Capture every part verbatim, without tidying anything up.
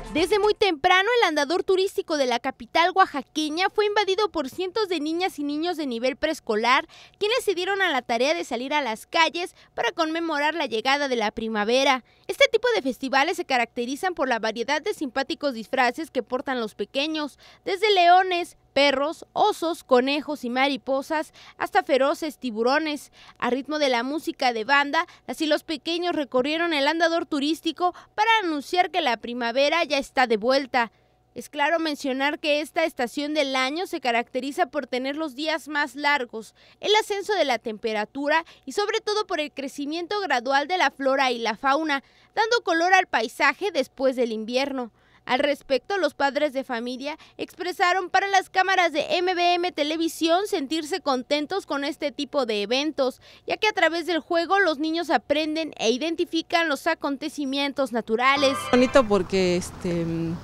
Desde muy temprano, el andador turístico de la capital oaxaqueña fue invadido por cientos de niñas y niños de nivel preescolar, quienes se dieron a la tarea de salir a las calles para conmemorar la llegada de la primavera. Este tipo de festivales se caracterizan por la variedad de simpáticos disfraces que portan los pequeños, desde leones, perros, osos, conejos y mariposas, hasta feroces tiburones. A ritmo de la música de banda, las y los pequeños recorrieron el andador turístico para anunciar que la primavera ya está de vuelta. Es claro mencionar que esta estación del año se caracteriza por tener los días más largos, el ascenso de la temperatura y sobre todo por el crecimiento gradual de la flora y la fauna, dando color al paisaje después del invierno. Al respecto, los padres de familia expresaron para las cámaras de M V M Televisión sentirse contentos con este tipo de eventos, ya que a través del juego los niños aprenden e identifican los acontecimientos naturales. Bonito porque este,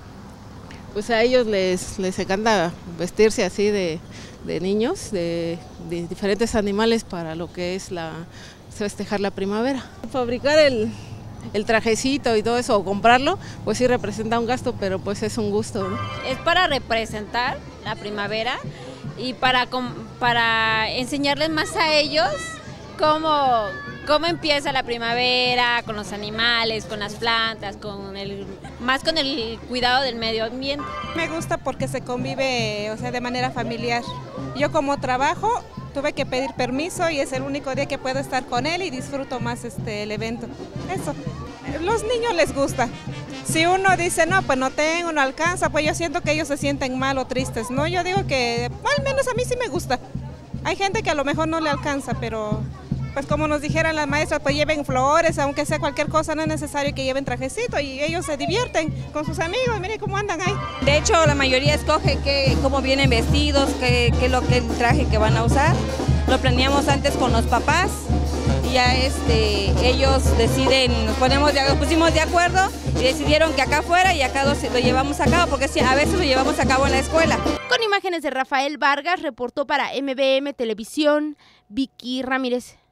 pues a ellos les, les encanta vestirse así de, de niños, de, de diferentes animales para lo que es la festejar la primavera. Fabricar el el trajecito y todo eso, o comprarlo, pues sí representa un gasto, pero pues es un gusto, ¿no? Es para representar la primavera y para, para enseñarles más a ellos cómo, cómo empieza la primavera, con los animales, con las plantas, con el, más con el cuidado del medio ambiente. Me gusta porque se convive, o sea, de manera familiar. Yo como trabajo tuve que pedir permiso y es el único día que puedo estar con él y disfruto más este, el evento. Eso, los niños les gusta. Si uno dice, no, pues no tengo, no alcanza, pues yo siento que ellos se sienten mal o tristes, ¿no? Yo digo que, al menos a mí sí me gusta. Hay gente que a lo mejor no le alcanza, pero pues como nos dijeran las maestras, pues lleven flores, aunque sea cualquier cosa, no es necesario que lleven trajecito y ellos se divierten con sus amigos, miren cómo andan ahí. De hecho, la mayoría escoge que, cómo vienen vestidos, qué es lo que el traje que van a usar. Lo planeamos antes con los papás y ya este, ellos deciden, nos, ponemos de, nos pusimos de acuerdo y decidieron que acá fuera y acá lo, lo llevamos a cabo, porque a veces lo llevamos a cabo en la escuela. Con imágenes de Rafael Vargas, reportó para M V M Televisión, Vicky Ramírez.